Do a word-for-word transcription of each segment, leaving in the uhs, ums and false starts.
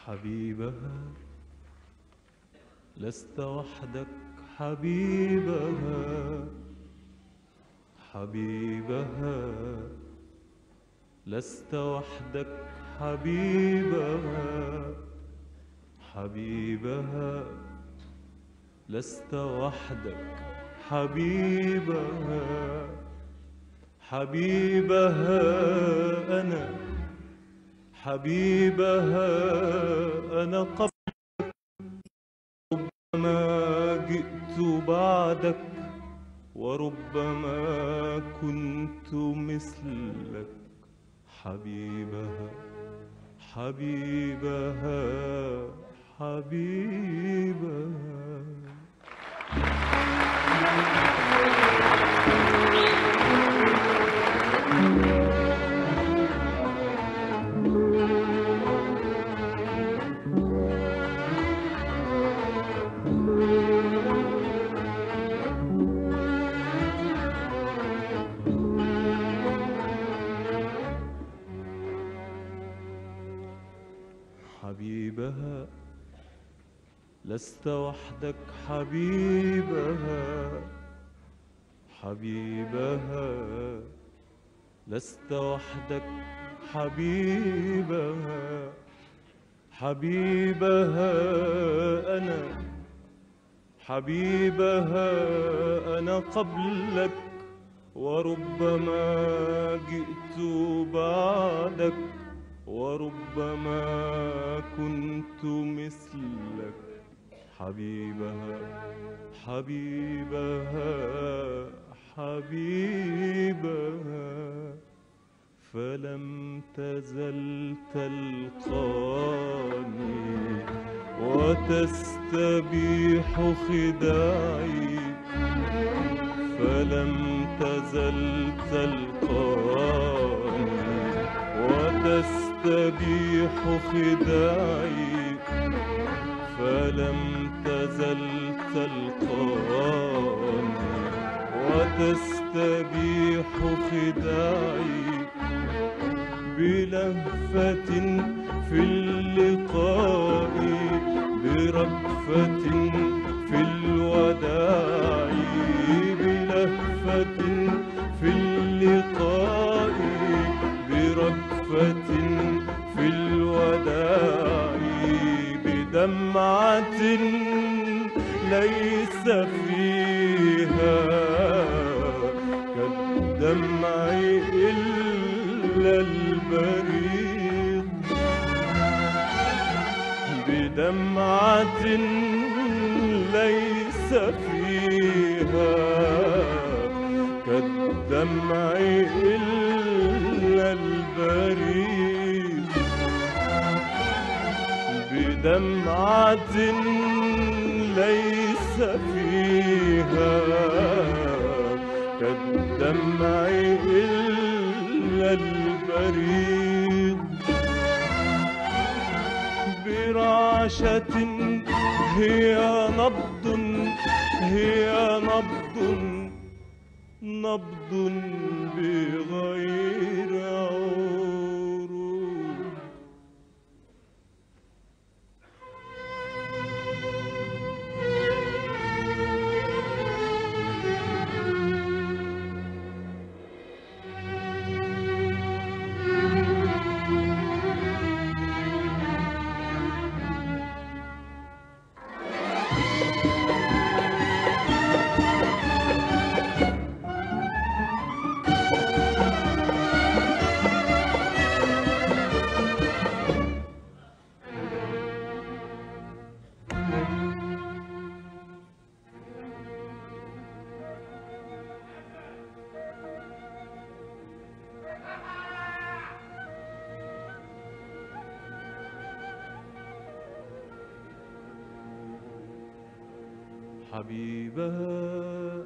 حبيبها لست وحدك حبيبها، حبيبها لست وحدك حبيبها، حبيبها لست وحدك حبيبها، حبيبها أنا، حبيبها أنا قبلك، ربما جئت بعدك وربما كنت مثلك، حبيبها حبيبها حبيبها. حبيبها لست وحدك حبيبها، حبيبها لست وحدك حبيبها، حبيبها أنا، حبيبها أنا قبلك وربما جئت بعدك وربما كنت مثلك، حبيبها حبيبها حبيبها. فلم تزل تلقاني وتستبيح خداعي، فلم تزل تلقاني وتستبيح خداعي، فلم تزل تلقاني وتستبيح خداعي، بلهفة في اللقاء برأفة في الوداع، بلهفة في اللقاء برأفة في الوداع، بدمعة ليس فيها كالدمع إلا البريق، بدمعة ليس فيها كالدمع إلا البريق، بدمعة ليس فيها كالدمع إلا البريق، برعشة هي نبض، هي نبض، نبض بغير عروق. حبيبها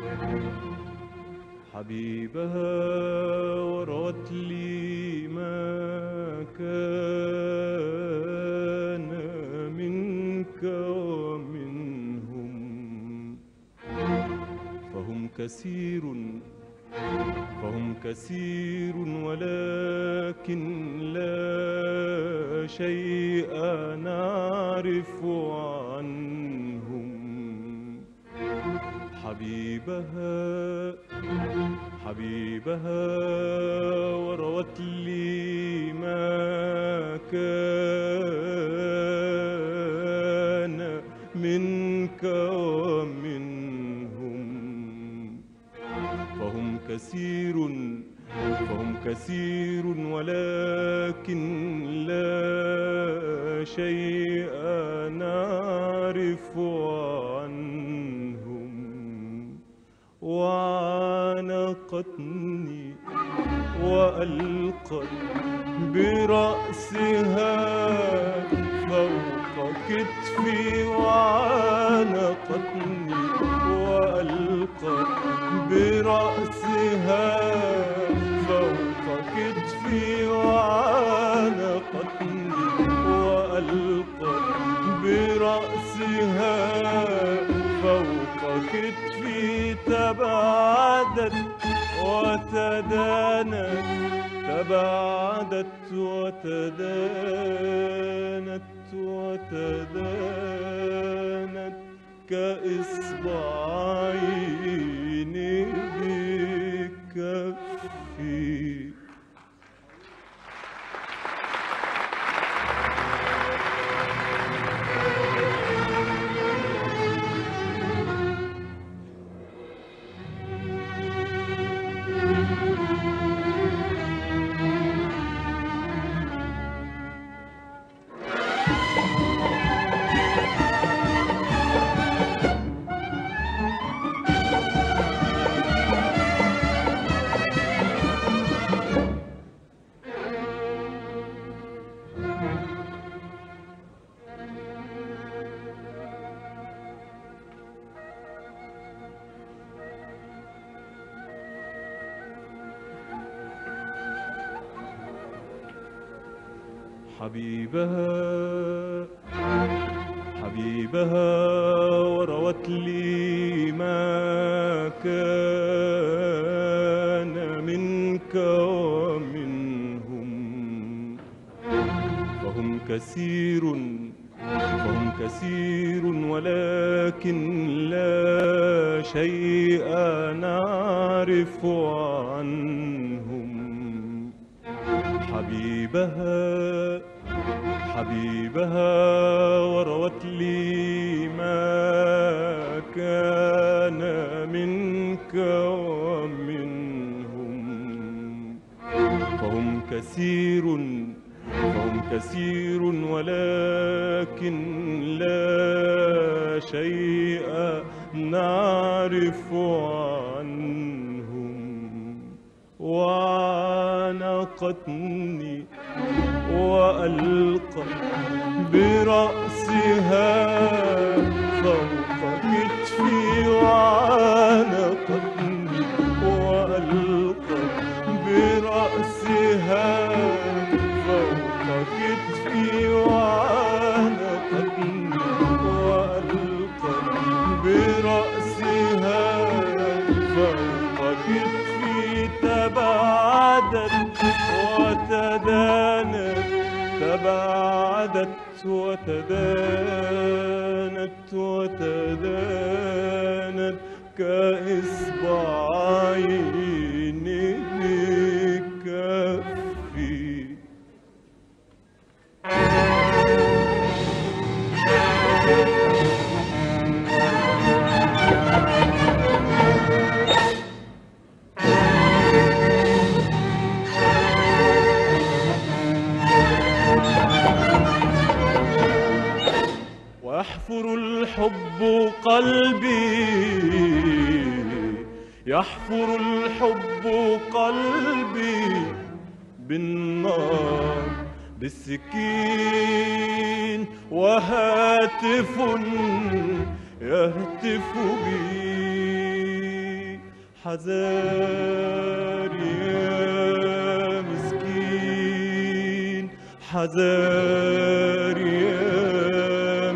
حبيبها وروت لي ما كان منك ومنهم، فهم كثير فهم كثير ولكن لا شيء نعرف عنهم. حبيبها حبيبها وروت لي ما كان منك ومنهم. فهم كثير فهم كثير ولكن لا شيء نعرف عنهم. وعانقتني وألقت برأسها فوق كتفي، وعانقتني وألقت برأسها فوق كتفي، وعانقتني وألقت برأسها فوق كتفي. تباعدت وتدانت تباعدت وتدانت وتدانت كإصبعين بكفي. حبيبها حبيبها وروت لي ما كان منك ومنهم. فهم كثير فهم كثير ولكن لا شيء نعرف عنهم. حبيبها حبيبها وروت لي ما كان منك ومنهم. فهم كثير فهم كثير ولكن لا شيء نعرف عنهم. وعانقتني وألقت برأسها فوق كتفي، وعانقتني وألقت برأسها فوق كتفي، وعانقتني وألقت برأسها فوق كتفي. تباعدت وتدانت تباعدت وتدانت وتدانت كإصبعين بكفي. يحفر الحب قلبي يحفر الحب قلبي بالنار بالسكين، وهاتف يهتف بي حذار يا مسكين، حذار يا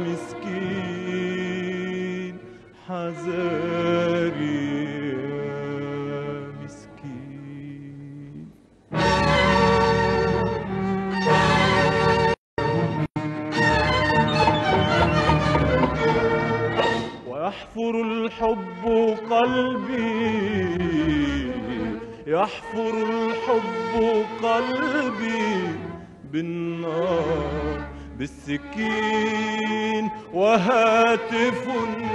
مسكين، حذار يا مسكين. يحفر الحب قلبي بالنار بالسكين، وهاتف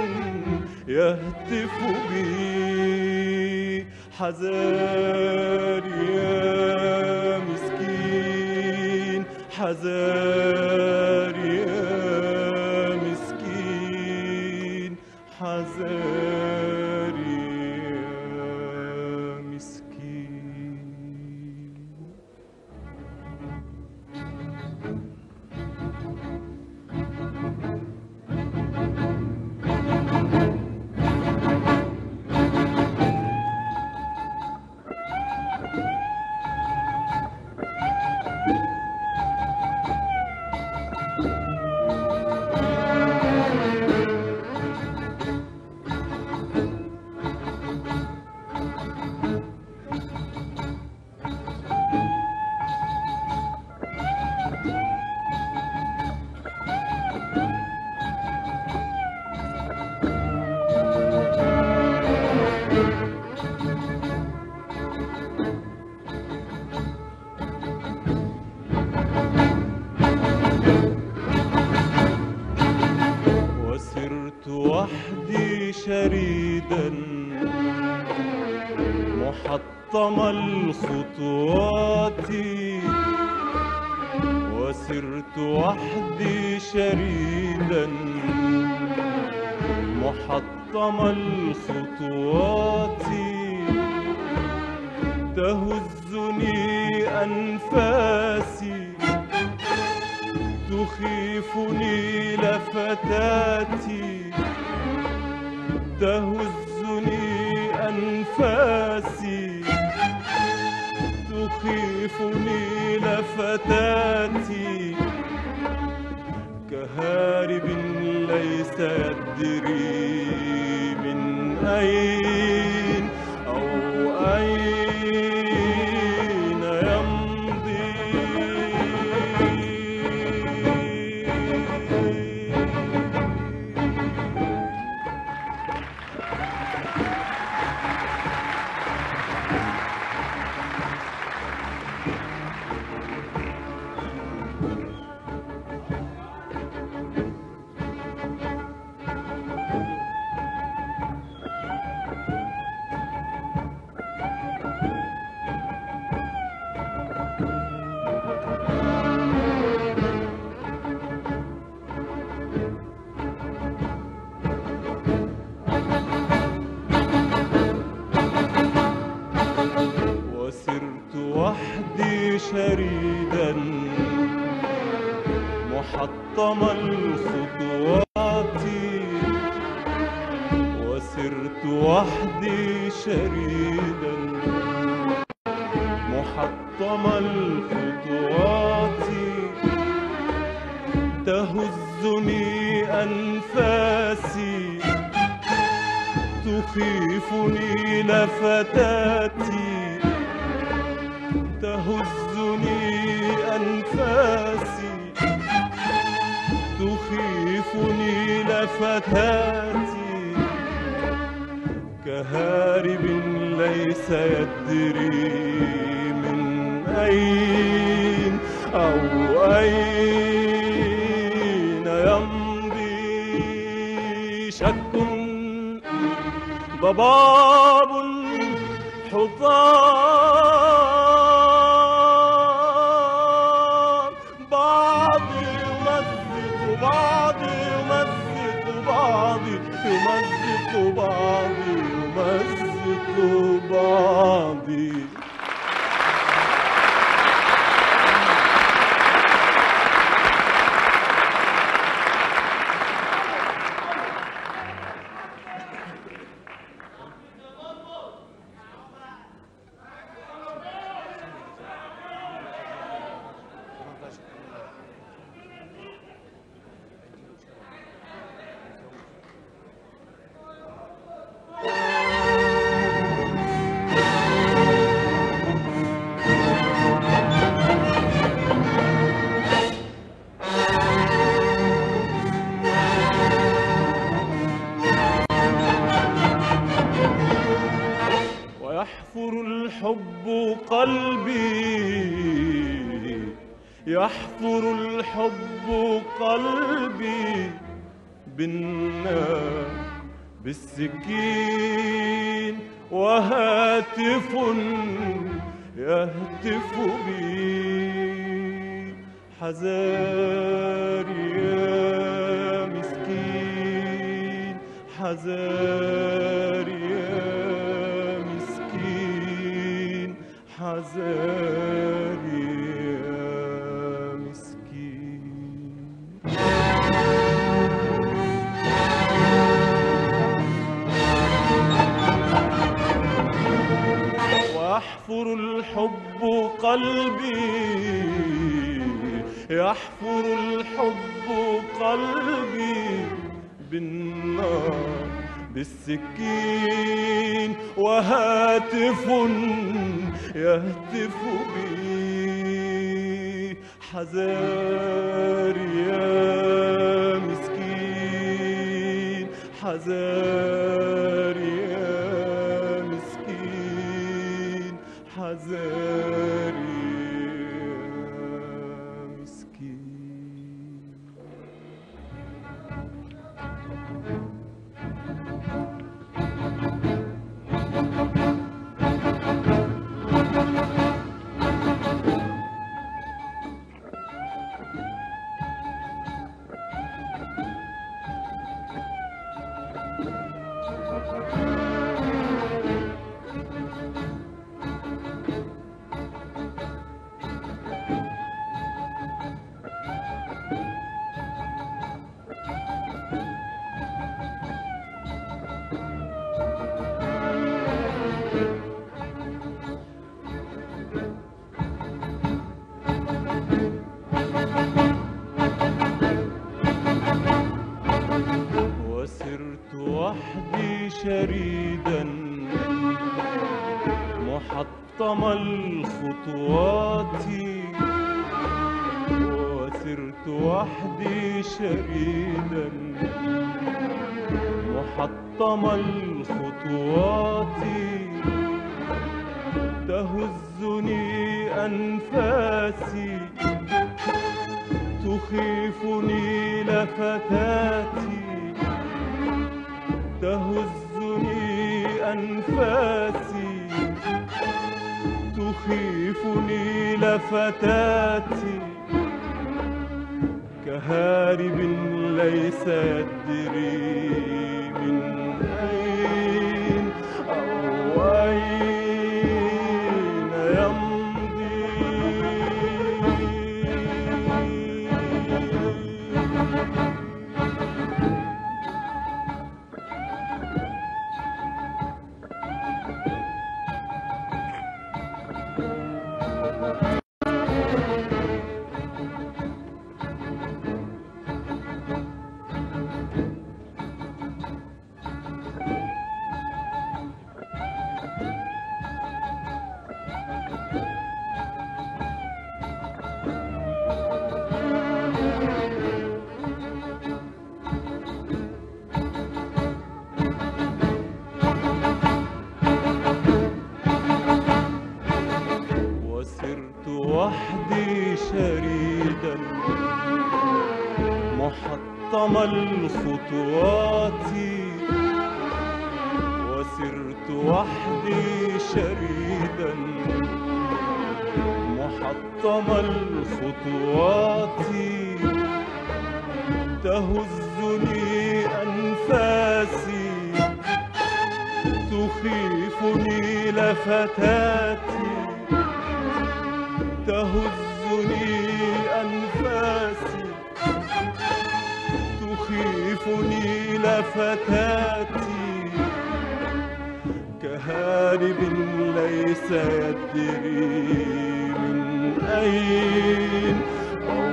يهتف بي حذار يا مسكين، حذار يا مسكين، حذار يا مسكين. وسرت وحدي شريدا محطم الخطوات، وسرت وحدي شريدا محطم الخطوات، تهزني أنفاسي تخيفني لفتاتي، تهزني أنفاسي تخيفني لفتاتي، كهارب ليس يدري من أين أو أين يمضي. وسرت وحدي شريدا محطم الخطوات، وسرت وحدي شريدا محطم الخطوات، تهزني أنفاسي تخيفني لفتاتي، تهزني أنفاسي تخيفني لفتاتي، كهارب ليس يدري من أين أو أين يمضي. شك ضباب حطام، بعضي يمزق بعضي يمزق بعضي يمزق بعضي يمزق بعضي. يحفر الحب قلبي بالنار بالسكين، وهاتف يهتف بي حذاري يا مسكين، حذاري يا مسكين، حذاري يا مسكين. ويحفر الحب قلبي، يحفر الحب قلبي بالنار بالسكين، وهاتف يهتف بي حذاري يا مسكين، حذاري يا مسكين، حذاري يا مسكين. وسرت وحدي شريدا محطم الخطوات، وسرت وحدي شريدا محطم الخطوات، تهزني أنفاسي تخيفني لفتاتي، تهزني أنفاسي تخيفني لفتاتي، كهارب ليس يدري من أين أو أين يمضي. وسرت وحدي شريدا محطم الخطوات، وسرت وحدي شريدا محطم الخطوات، تهزني أنفاسي تخيفني لفتاتي، تهزني أنفاسي تخيفني لفتاتي، كهارب ليس يدري من أين أو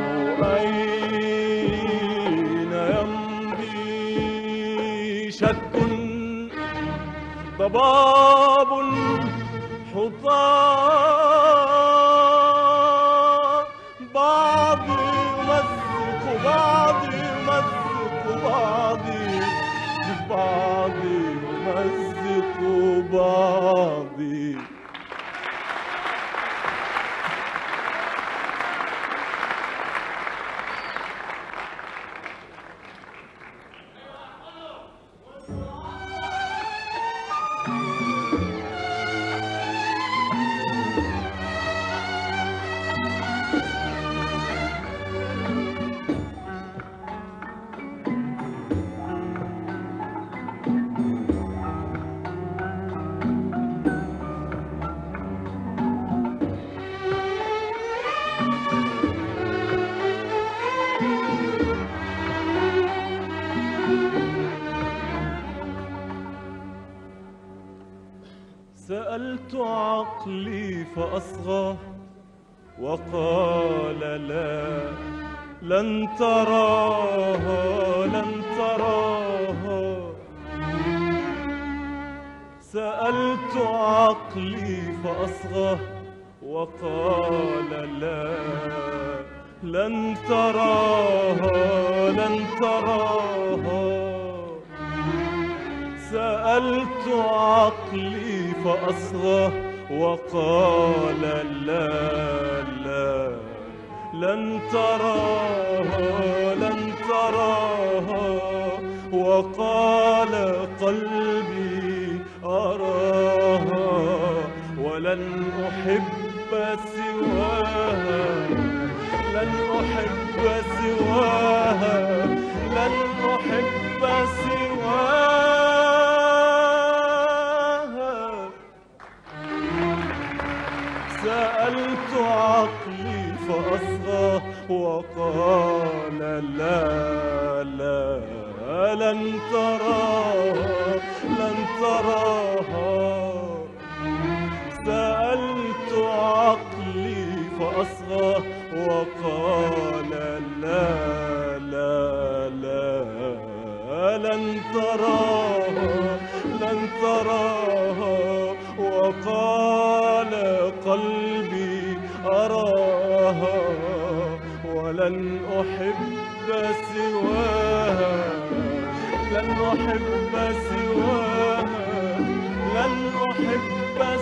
أين يمضي. شك ضباب حطام، بعضي يمزق بعضي يمزق بعضي، بعضي يمزق بعضي. عقلي فأصغى وقال لا لن تراها لن تراها. سألت عقلي فأصغى وقال لا لن تراها لن تراها. سألت عقلي فأصغى وقال لا لا لن تراها لن تراها. وقال قلبي أراها ولن أحب سواها لن أحب سواها لن أحب سواها. سألت عقلي فأصغى وقال لا لا لن تراها لن تراها. سألت عقلي فأصغى وقال لا لا لا لن تراها لن تراها. وقال قلبي أراها ولن أحب سواها لن أحب سواها لن أحب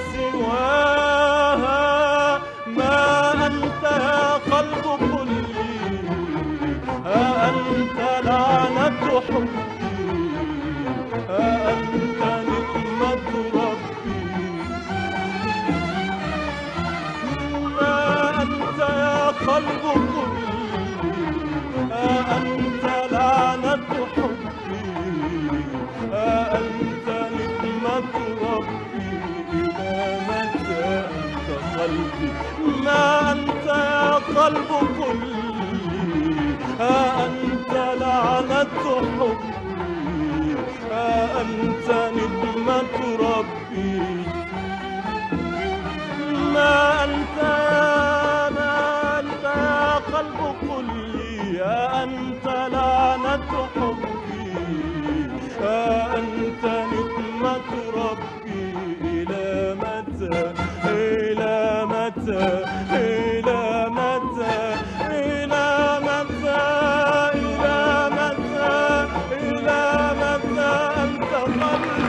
سواها. ما أنت يا قلب كلي ها أنت لعنة حبي ها أنت نعمة ربي. ما أنت يا قلب كلي ها أنت لعنة حبي ها أنت نعمة ربي. إلى متى أنت قلبي. ما أنت يا قلب كلي ها أنت لعنة حبي ها أنت نعمة ربي. ما أنت ما أنت يا قلب كلي ها أنت لعنة حبي ها أنت نعمة ربي. إلى متى إلى متى إلى متى إلى متى إلى متى إلى متى أنت قلبي.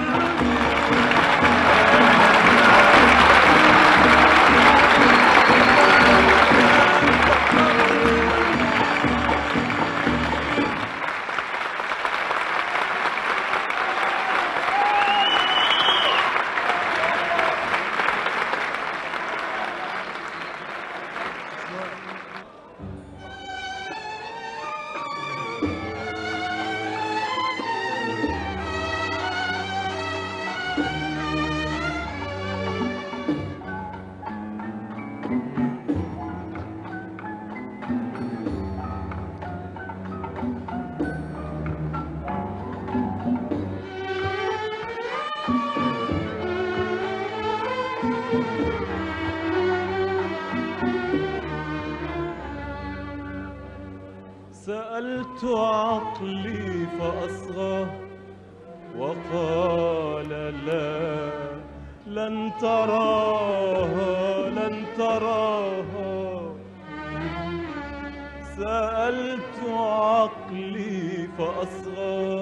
سألت عقلي فأصغى وقال لا لن تراها لن تراها. سألت عقلي فأصغى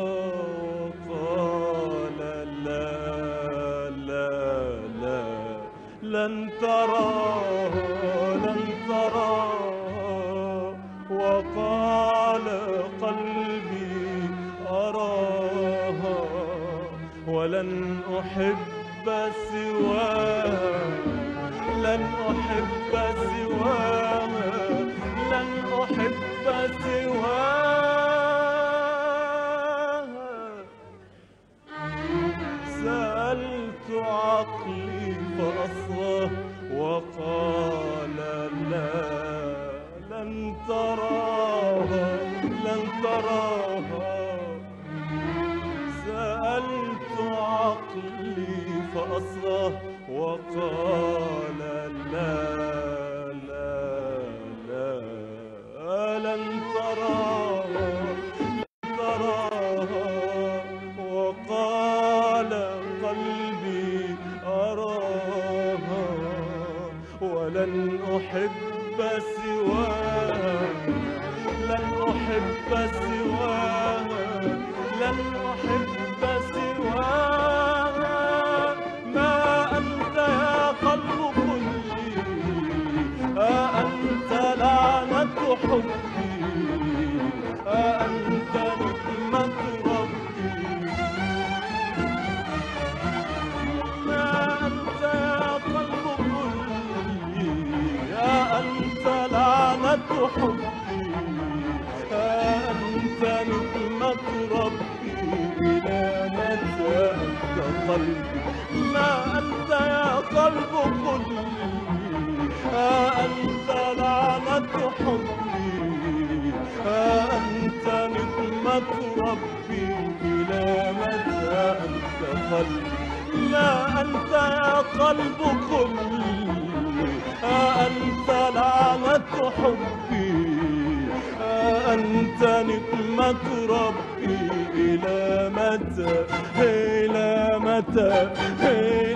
وقال لا لا لا لن تراها لن تراها. وقال قلبي أراها ولن أحب سواها لن أحب سواها لن أحب سواها. سألت عقلي فأصغى وقال لا لن تراها لن تراها. سألت عقلي فأصغى وقال أحب سواها لن أحب سواها لن أحب سواها ما أنت يا قلب كلي أأنت لعنة حبي أأنت نقمة ربي ما أنت يا قلب كلي أأنت لعنة حبي أأنت نقمة ربي إلى متى أنت قلبي ما أنت يا قلب كلي أأنت لعنة حبي أأنت نقمة ربي إلى متى أنت قلبي ما أنت يا قلب كلي أأنت لعنة حبي أأنت نقمة ربي إلى متى إلى متى